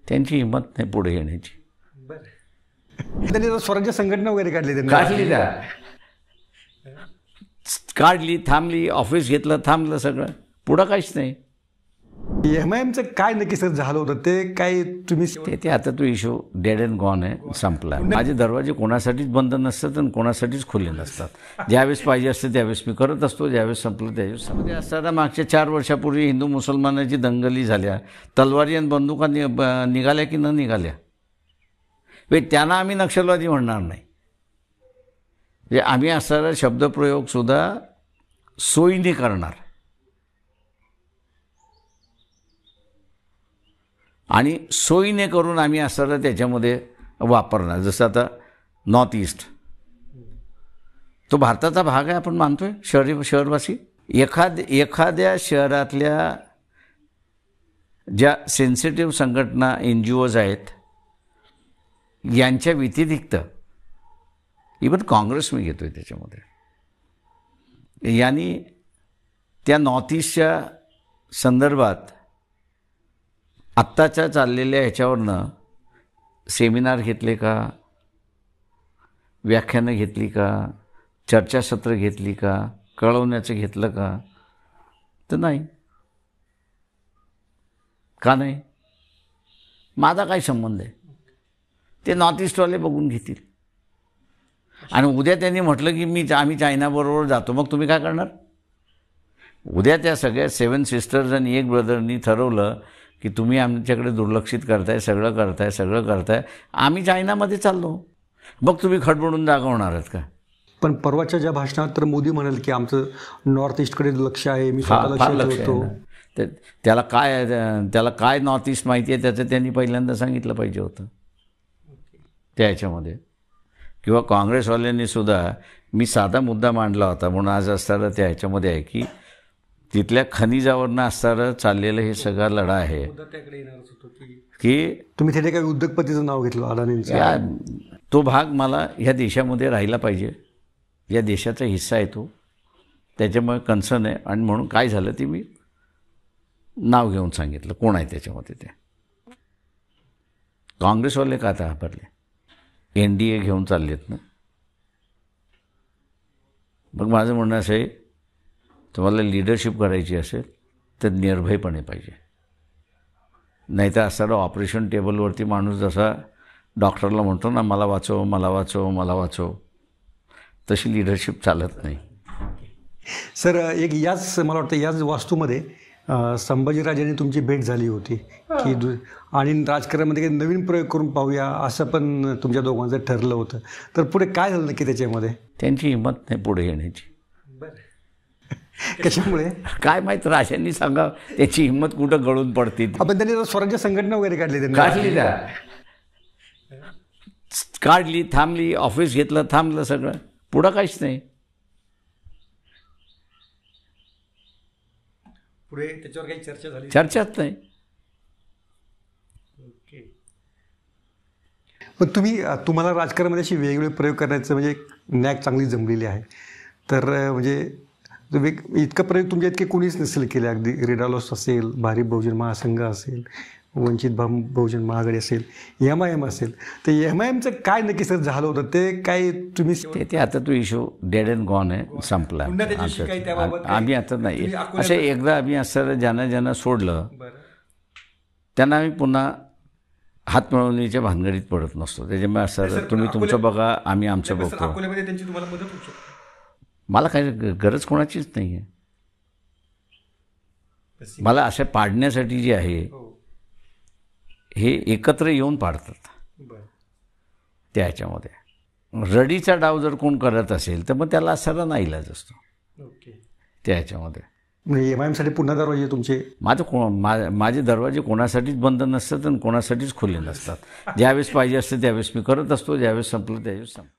त्यांची हिंमत नाही पुढे येण्याची. त्यांनी स्वराज्य संघटना वगैरे काढली थांबली, ऑफिस घेतलं थांबलं, सगळं पुढं काहीच नाही. MIMचं काय नक्की सर झालं होतं ते काय तुम्ही ते आता तो इश्यू डेड अँड गॉन आहे, संपला. माझे दरवाजे कोणासाठीच बंद नसतात आणि कोणासाठीच खुले नसतात. ज्यावेळेस पाहिजे असते त्यावेळेस मी करत असतो, ज्यावेळेस संपलं त्यावेळेस. मध्ये असताना मागच्या 4 वर्षापूर्वी हिंदू मुसलमानाची दंगली झाल्या, तलवारी आणि बंदुका निघाल्या की न निघाल्या. त्यांना आम्ही नक्षलवादी म्हणणार नाही. म्हणजे आम्ही असणारा शब्दप्रयोगसुद्धा सोयीने करणार आणि सोयीने करून आम्ही असणारा त्याच्यामध्ये वापरणार. जसं आता नॉर्थ ईस्ट तो भारताचा भाग आहे, आपण मानतोय शहरवासी. एखाद्या शहरातल्या ज्या सेन्सिटिव्ह संघटना NGOज आहेत यांच्या व्यतिरिक्त इव्हन काँग्रेस मी घेतोय त्याच्यामध्ये, यांनी त्या नॉर्थ ईस्टच्या संदर्भात आत्ताच्या चाललेल्या ह्याच्यावरनं सेमिनार घेतले का, व्याख्यानं घेतली का, चर्चासत्र घेतली का, कळवण्याचं घेतलं का? तर नाही. का नाही? माझा काय संबंध आहे? ते नॉर्थ ईस्टवाले बघून घेतील. आणि उद्या त्यांनी म्हटलं की आम्ही चायनाबरोबर जातो, मग तुम्ही काय करणार? उद्या त्या सगळ्या 7 सिस्टर्स आणि 1 ब्रदरनी ठरवलं की तुम्ही आमच्याकडे दुर्लक्षित करताय, सगळं करताय, आम्ही चायनामध्ये चाललो, मग तुम्ही खडबडून जागा होणार आहेत का? पण परवाच्या ज्या भाषणात तर मोदी म्हणाल की आमचं नॉर्थ ईस्टकडे लक्ष आहे, मी लक्ष आहे. त्याला काय नॉर्थ ईस्ट माहिती आहे त्याचं त्यांनी पहिल्यांदा सांगितलं पाहिजे होतं त्या ह्याच्यामध्ये. किंवा काँग्रेसवाल्यांनी सुद्धा मी साधा मुद्दा मांडला होता म्हणून आज असताना त्या ह्याच्यामध्ये आहे की तिथल्या खनिजावरनं असणारं चाललेलं हे सगळा लढा आहे की तुम्ही तिथे काही उद्योगपतीचं नाव घेतलं अडाणींचं. तो भाग मला ह्या देशामध्ये राहिला पाहिजे, या देशाचा हिस्सा आहे तो, त्याच्यामुळे कन्सर्न आहे. आणि म्हणून काय झालं ते मी नाव घेऊन सांगितलं कोण आहे त्याच्यामध्ये. ते काँग्रेसवाले का आता वापरले, NDA घेऊन चाललेत ना. मग माझं म्हणणं असं आहे, तुम्हाला लिडरशिप करायची असेल तर निर्भयपणे पाहिजे. नाही तर असणारं ऑपरेशन टेबलवरती माणूस जसा डॉक्टरला म्हणतो ना मला वाचव, तशी लिडरशिप चालत नाही. सर याच मला वाटतं याच वास्तूमध्ये संभाजीराजांनी तुमची भेट झाली होती की आणि राजकारणामध्ये काही नवीन प्रयोग करून पाहूया असं पण तुमच्या दोघांचं ठरलं होतं. तर पुढे काय झालं नक्की त्याच्यामध्ये? त्यांची हिंमत नाही पुढे येण्याची. कशामुळे काय माहीत, राजांनी सांगा त्याची हिंमत कुठं गळून पडते. आपण त्यांनी स्वराज्य संघटना वगैरे काढली थांबली, ऑफिस घेतलं थांबलं, सगळं पुढं काहीच नाही. पुढे त्याच्यावर काही चर्चा झाली? चर्चाच नाही. पण तुम्हाला राजकारणामध्ये अशी वेगवेगळे प्रयोग करण्याचं म्हणजे नॅक चांगली जमलेली आहे. तर म्हणजे इतका प्रयोग तुमच्या इतके कोणीच नसेल केले. अगदी रेडालॉस असेल, भारिप बहुजन महासंघ असेल, वंचित बहुजन महाआघाडी असेल, MIM असेल. तर MIMचं काय नक्की सर झालं होतं ते काय तुम्ही ते आता तो इश्यू डेड अँड गॉन आहे, संपला. आम्ही आता नाही असं एकदा आम्ही असं ज्यांना सोडलं त्यांना आम्ही पुन्हा हात मिळवणीच्या भानगडीत पडत नसतो. त्याच्यामुळे असं तुम्ही तुमचं बघा, आम्ही आमचं बघतो. मला काही गरज कोणाचीच नाही आहे. मला अशा पाडण्यासाठी जे आहे हे एकत्र येऊन पाडतात. त्या ह्याच्यामध्ये रडीचा डाव जर कोण करत असेल तर मग त्याला असायला नाईलाज असतो. त्या ह्याच्यामध्ये MIMसाठी पुन्हा दरवाजे तुमचे माझे दरवाजे कोणासाठीच बंद नसतात आणि कोणासाठीच खुले नसतात. ज्यावेळेस पाहिजे असते त्यावेळेस मी करत असतो, ज्यावेळेस संपलं त्यावेळेस संपलं.